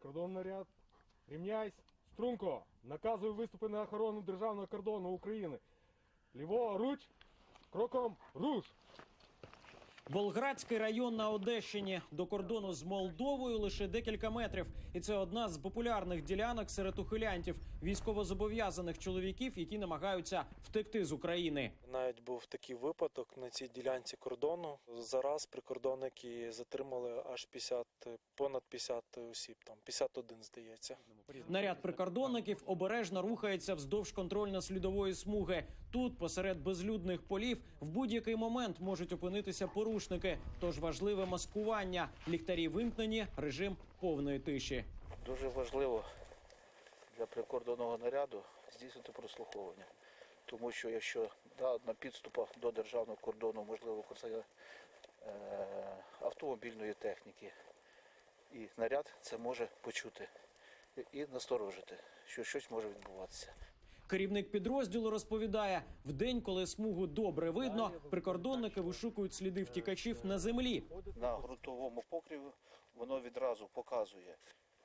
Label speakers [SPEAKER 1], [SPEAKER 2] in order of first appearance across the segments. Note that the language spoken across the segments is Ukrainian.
[SPEAKER 1] Прикордонний наряд. Рівняйсь. Струнко. Наказую виступи на охорону державного кордону України. Ліворуч. Кроком руш.
[SPEAKER 2] Болградський район на Одещині. До кордону з Молдовою лише декілька метрів. І це одна з популярних ділянок серед ухилянтів, військовозобов'язаних чоловіків, які намагаються втекти з України.
[SPEAKER 3] Навіть був такий випадок на цій ділянці кордону. Зараз прикордонники затримали аж понад 50 осіб, там 51, здається.
[SPEAKER 2] Наряд прикордонників обережно рухається вздовж контрольно-слідової смуги. Тут, посеред безлюдних полів, в будь-який момент можуть опинитися порушники. Тож важливе маскування. Ліхтарі вимкнені, режим повної тиші.
[SPEAKER 4] Дуже важливо для прикордонного наряду здійснити прослуховування. Тому що якщо на підступах до державного кордону можливо використання автомобільної техніки, і наряд це може почути і насторожити, що щось може відбуватися.
[SPEAKER 2] Керівник підрозділу розповідає, в день, коли смугу добре видно, прикордонники вишукують сліди втікачів на землі.
[SPEAKER 4] На ґрунтовому покриві воно відразу показує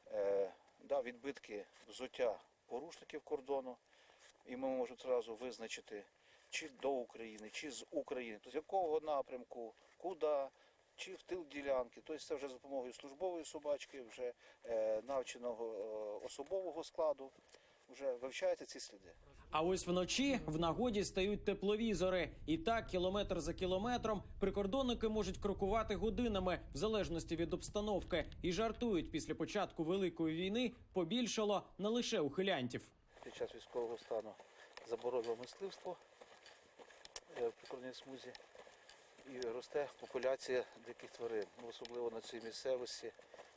[SPEAKER 4] відбитки взуття порушників кордону, і ми можемо одразу визначити, чи до України, чи з України, тобто з якого напрямку, куди, чи в тил ділянки. Тобто це вже за допомогою службової собачки, вже навченого особового складу, вже вивчаєте ці сліди.
[SPEAKER 2] А ось вночі в нагоді стають тепловізори. І так, кілометр за кілометром, прикордонники можуть крокувати годинами, в залежності від обстановки. І жартують, після початку Великої війни побільшало не лише ухилянтів.
[SPEAKER 4] Під час військового стану заборонено мисливство в прикордонній смузі. І росте популяція диких тварин, особливо на цій місцевості.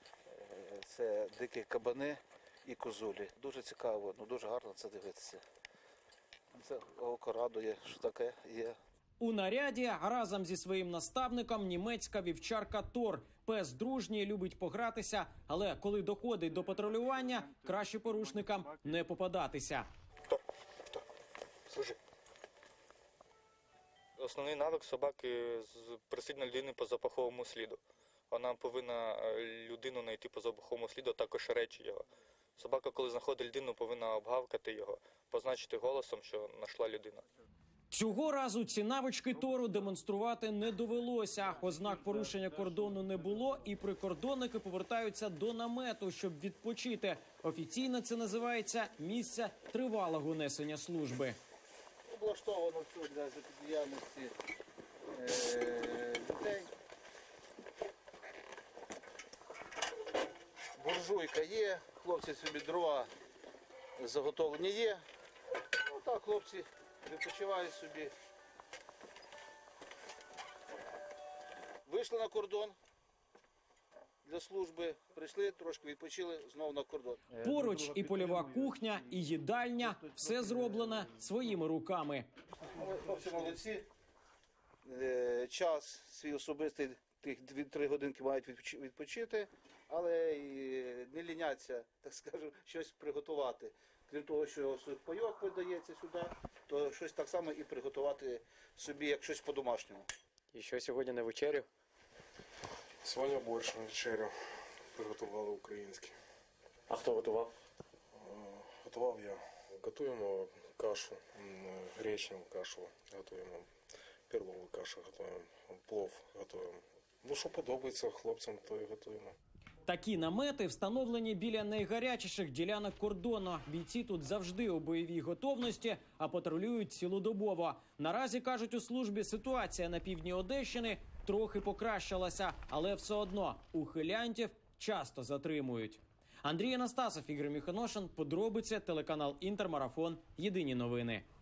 [SPEAKER 4] Це дикі кабани і козулі. Дуже цікаво, дуже гарно це дивитися. Це око радує, що таке є.
[SPEAKER 2] У наряді разом зі своїм наставником німецька вівчарка Тор. Пес дружній, любить погратися, але коли доходить до патрулювання, краще порушникам не попадатися.
[SPEAKER 3] Слушай. Основний навик собаки – присідна людини по запаховому сліду. Вона повинна людину знайти по запаховому сліду, також речі його. Собака, коли знаходить людину, повинна обгавкати його, позначити голосом, що знайшла людина.
[SPEAKER 2] Цього разу ці навички Тору демонструвати не довелося. Ознак порушення кордону не було, і прикордонники повертаються до намету, щоб відпочити. Офіційно це називається місце тривалого несення служби.
[SPEAKER 4] Облаштовано все для життєдіяльності дітей. Буржуйка є, хлопці собі дрова заготовлені є. Так хлопці відпочивають собі. Вийшли на кордон для служби, прийшли, трошки відпочили, знову на кордон.
[SPEAKER 2] Поруч і польова кухня, і їдальня – все зроблено своїми руками.
[SPEAKER 4] Хлопці молодці, час свій особистий, тих 2-3 годинки мають відпочити, але і не ліняться, так скажу, щось приготувати. Крім того, що пайок видається сюди, то щось так само і приготувати собі, як щось по-домашньому.
[SPEAKER 3] І що сьогодні на вечерю?
[SPEAKER 5] Сьогодні борщ на вечерю приготували український.
[SPEAKER 3] А хто готував?
[SPEAKER 5] Готував я. Готуємо кашу, гречневу кашу готуємо, перлову кашу готуємо, плов готуємо. Що подобається хлопцям, то і готуємо.
[SPEAKER 2] Такі намети встановлені біля найгарячіших ділянок кордону. Бійці тут завжди у бойовій готовності, а патрулюють цілодобово. Наразі, кажуть у службі, ситуація на півдні Одещини трохи покращилася, але все одно ухилянтів часто затримують. Андрій Анастасов, Ігор Міхоношин, подробиці, телеканал «Інтермарафон», єдині новини.